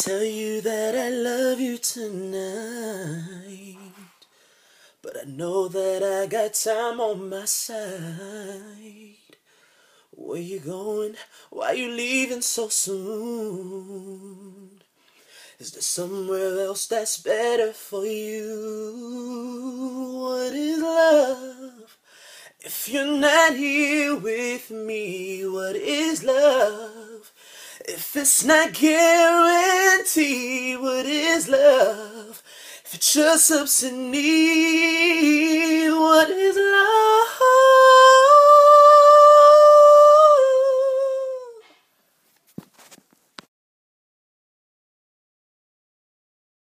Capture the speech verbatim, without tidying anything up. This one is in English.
tell you that I love you tonight, but I know that I got time on my side. Where you going? Why you leaving so soon? Is there somewhere else that's better for you? What is love if you're not here with me? What is love if it's not guaranteed? What is love if it's just ups and needs? What is